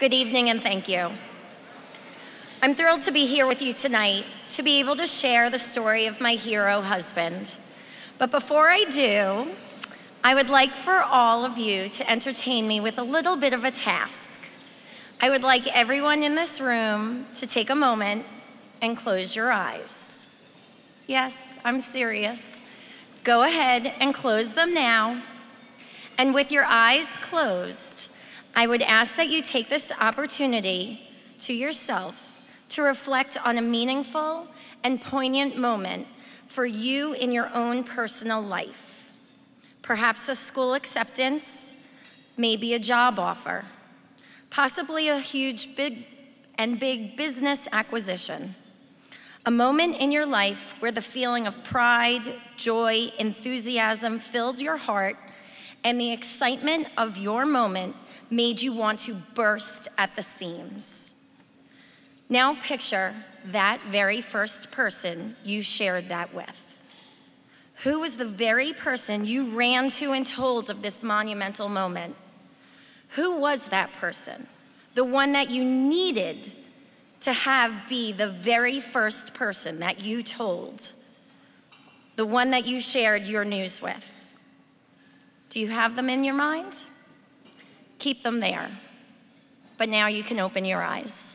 Good evening and thank you. I'm thrilled to be here with you tonight to be able to share the story of my hero husband. But before I do, I would like for all of you to entertain me with a little bit of a task. I would like everyone in this room to take a moment and close your eyes. Yes, I'm serious. Go ahead and close them now. And with your eyes closed, I would ask that you take this opportunity to yourself to reflect on a meaningful and poignant moment for you in your own personal life. Perhaps a school acceptance, maybe a job offer, possibly a huge big business acquisition. A moment in your life where the feeling of pride, joy, enthusiasm filled your heart, and the excitement of your moment made you want to burst at the seams. Now picture that very first person you shared that with. Who was the very person you ran to and told of this monumental moment? Who was that person? The one that you needed to have be the very first person that you told, the one that you shared your news with. Do you have them in your mind? Keep them there. But now you can open your eyes.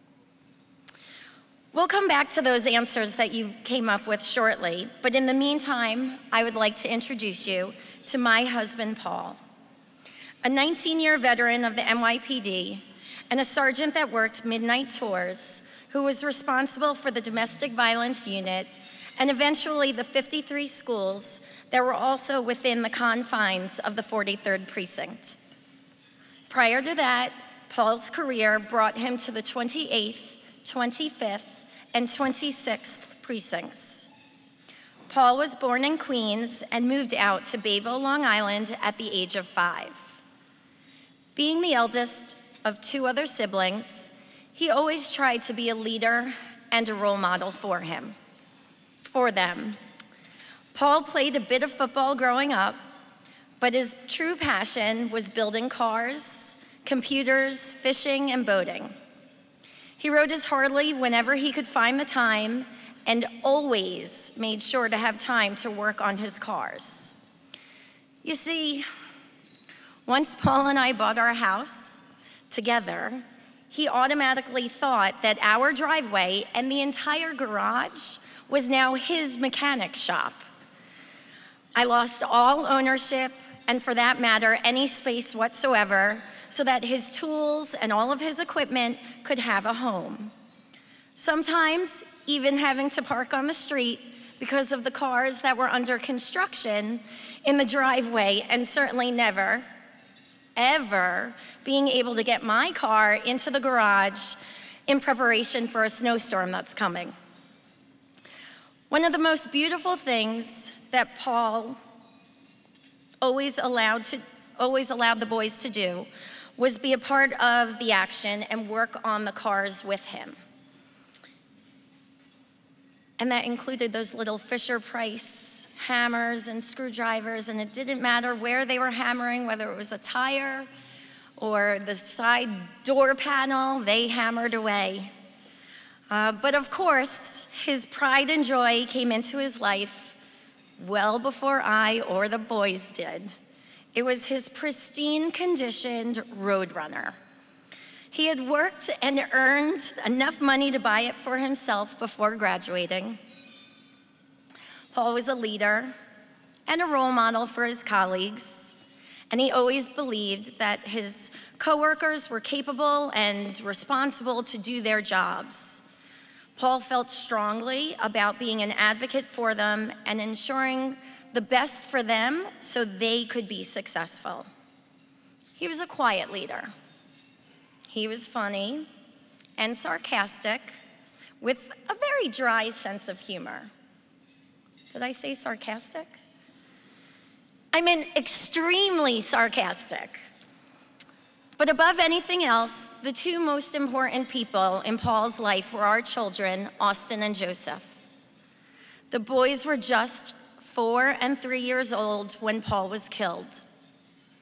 We'll come back to those answers that you came up with shortly, but in the meantime, I would like to introduce you to my husband, Paul, a 19-year veteran of the NYPD and a sergeant that worked midnight tours, who was responsible for the domestic violence unit and eventually the 53 schools that were also within the confines of the 43rd Precinct. Prior to that, Paul's career brought him to the 28th, 25th, and 26th precincts. Paul was born in Queens and moved out to Bayville, Long Island at the age of 5. Being the eldest of 2 other siblings, he always tried to be a leader and a role model for them. Paul played a bit of football growing up, but his true passion was building cars, computers, fishing, and boating. He rode his Harley whenever he could find the time and always made sure to have time to work on his cars. You see, once Paul and I bought our house together, he automatically thought that our driveway and the entire garage was now his mechanic shop. I lost all ownership, and for that matter, any space whatsoever, so that his tools and all of his equipment could have a home. Sometimes even having to park on the street because of the cars that were under construction in the driveway, and certainly never, ever being able to get my car into the garage in preparation for a snowstorm that's coming. One of the most beautiful things that Paul always allowed the boys to do was be a part of the action and work on the cars with him. And that included those little Fisher-Price hammers and screwdrivers, and it didn't matter where they were hammering, whether it was a tire or the side door panel, they hammered away. But of course, his pride and joy came into his life well before I or the boys did. It was his pristine conditioned Roadrunner. He had worked and earned enough money to buy it for himself before graduating. Paul was a leader and a role model for his colleagues, and he always believed that his coworkers were capable and responsible to do their jobs. Paul felt strongly about being an advocate for them and ensuring the best for them so they could be successful. He was a quiet leader. He was funny and sarcastic with a very dry sense of humor. Did I say sarcastic? I meant extremely sarcastic. But above anything else, the 2 most important people in Paul's life were our children, Austin and Joseph. The boys were just 4 and 3 years old when Paul was killed.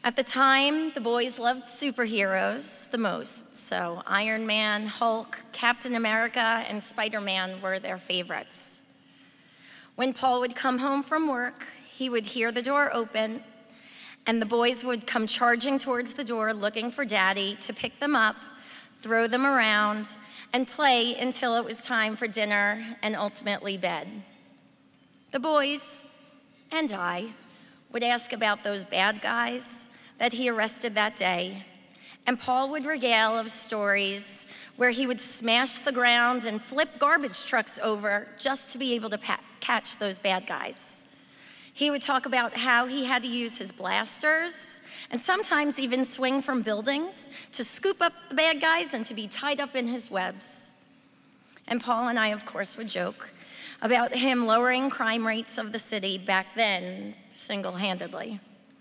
At the time, the boys loved superheroes the most, so Iron Man, Hulk, Captain America, and Spider-Man were their favorites. When Paul would come home from work, he would hear the door open, and the boys would come charging towards the door looking for Daddy to pick them up, throw them around, and play until it was time for dinner and ultimately bed. The boys and I would ask about those bad guys that he arrested that day, and Paul would regale of stories where he would smash the ground and flip garbage trucks over just to be able to catch those bad guys. He would talk about how he had to use his blasters and sometimes even swing from buildings to scoop up the bad guys and to be tied up in his webs. And Paul and I, of course, would joke about him lowering crime rates of the city back then single-handedly.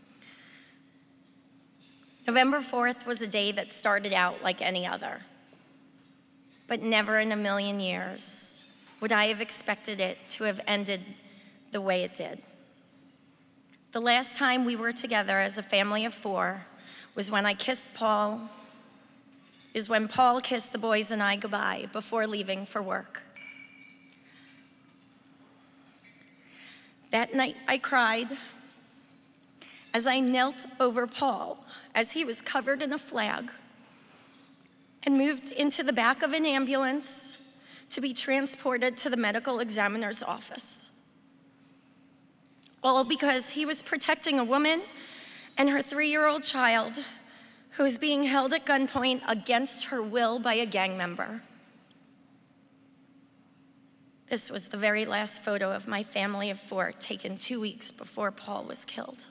November 4th was a day that started out like any other, but never in a million years would I have expected it to have ended the way it did. The last time we were together as a family of 4 was when Paul kissed the boys and I goodbye before leaving for work. That night I cried as I knelt over Paul as he was covered in a flag and moved into the back of an ambulance to be transported to the medical examiner's office. All because he was protecting a woman and her 3-year-old child who was being held at gunpoint against her will by a gang member. This was the very last photo of my family of 4 taken 2 weeks before Paul was killed.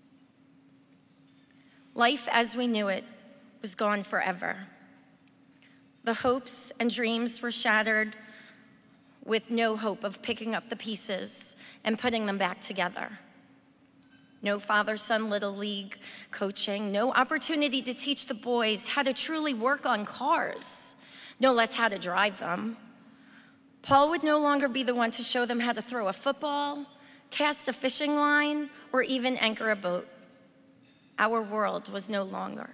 Life as we knew it was gone forever. The hopes and dreams were shattered with no hope of picking up the pieces and putting them back together. No father-son Little League coaching, no opportunity to teach the boys how to truly work on cars, no less how to drive them. Paul would no longer be the one to show them how to throw a football, cast a fishing line, or even anchor a boat. Our world was no longer.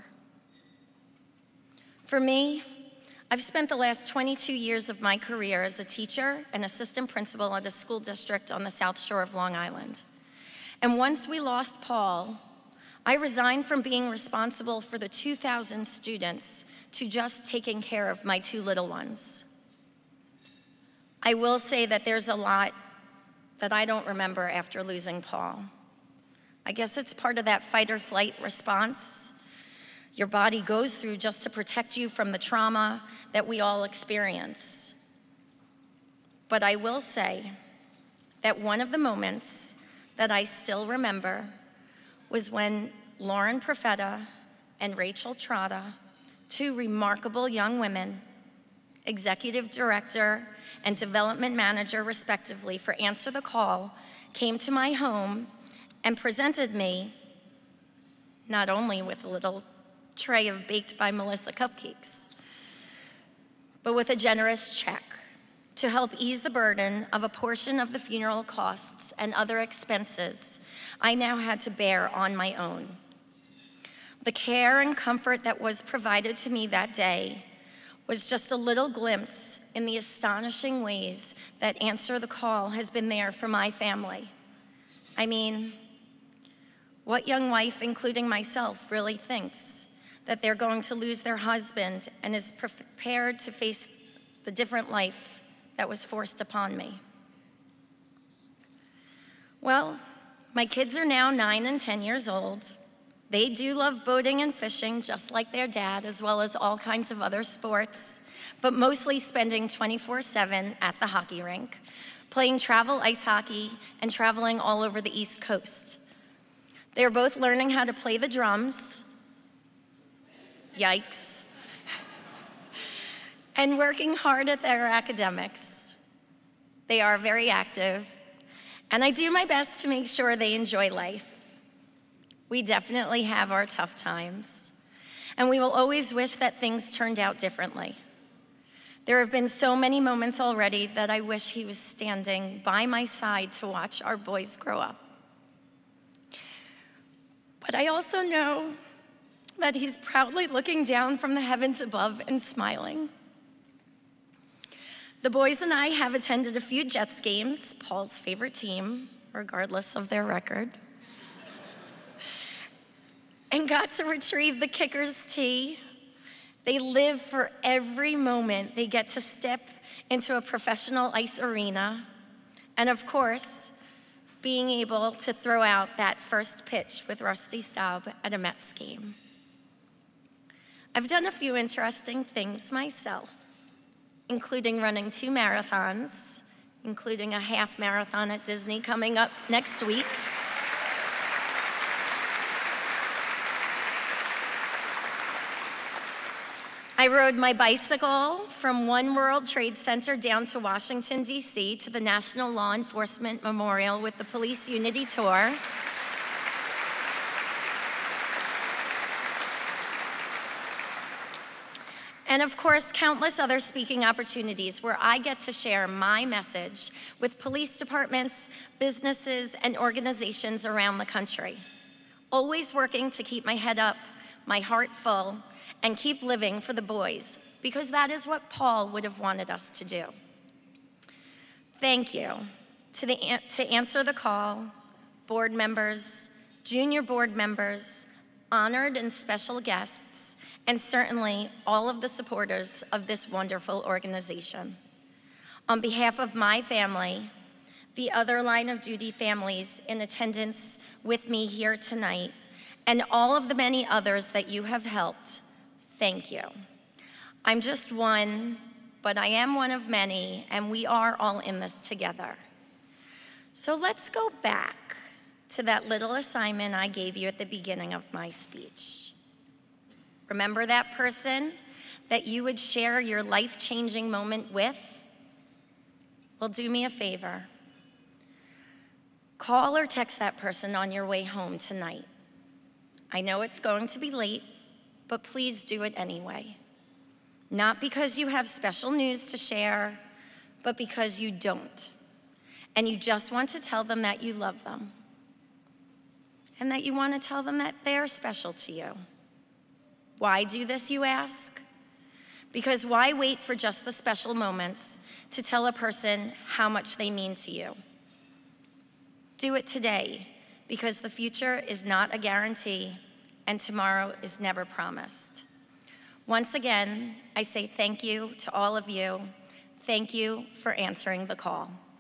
For me, I've spent the last 22 years of my career as a teacher and assistant principal at a school district on the South Shore of Long Island. And once we lost Paul, I resigned from being responsible for the 2,000 students to just taking care of my 2 little ones. I will say that there's a lot that I don't remember after losing Paul. I guess it's part of that fight or flight response your body goes through just to protect you from the trauma that we all experience. But I will say that one of the moments that I still remember was when Lauren Profeta and Rachel Trotta, 2 remarkable young women, executive director and development manager respectively for Answer the Call, came to my home and presented me not only with a little tray of Baked by Melissa cupcakes, but with a generous check to help ease the burden of a portion of the funeral costs and other expenses I now had to bear on my own. The care and comfort that was provided to me that day was just a little glimpse in the astonishing ways that Answer the Call has been there for my family. I mean, what young wife, including myself, really thinks that they're going to lose their husband and is prepared to face the different life that was forced upon me? Well, my kids are now 9 and 10 years old. They do love boating and fishing, just like their dad, as well as all kinds of other sports, but mostly spending 24/7 at the hockey rink, playing travel ice hockey and traveling all over the East Coast. They're both learning how to play the drums, yikes, and working hard at their academics. They are very active, and I do my best to make sure they enjoy life. We definitely have our tough times, and we will always wish that things turned out differently. There have been so many moments already that I wish he was standing by my side to watch our boys grow up. But I also know that he's proudly looking down from the heavens above and smiling. The boys and I have attended a few Jets games, Paul's favorite team, regardless of their record, and got to retrieve the kicker's tee. They live for every moment they get to step into a professional ice arena, and of course, being able to throw out that first pitch with Rusty Staub at a Mets game. I've done a few interesting things myself, including running 2 marathons, including a half marathon at Disney coming up next week. I rode my bicycle from One World Trade Center down to Washington, D.C. to the National Law Enforcement Memorial with the Police Unity Tour. And of course, countless other speaking opportunities where I get to share my message with police departments, businesses, and organizations around the country. Always working to keep my head up, my heart full, and keep living for the boys, because that is what Paul would have wanted us to do. Thank you to answer the call, board members, junior board members, honored and special guests, and certainly all of the supporters of this wonderful organization. On behalf of my family, the other line of duty families in attendance with me here tonight, and all of the many others that you have helped, thank you. I'm just one, but I am one of many, and we are all in this together. So let's go back to that little assignment I gave you at the beginning of my speech. Remember that person that you would share your life-changing moment with? Well, do me a favor. Call or text that person on your way home tonight. I know it's going to be late, but please do it anyway. Not because you have special news to share, but because you don't. And you just want to tell them that you love them. And that you want to tell them that they're special to you. Why do this, you ask? Because why wait for just the special moments to tell a person how much they mean to you? Do it today, because the future is not a guarantee and tomorrow is never promised. Once again, I say thank you to all of you. Thank you for answering the call.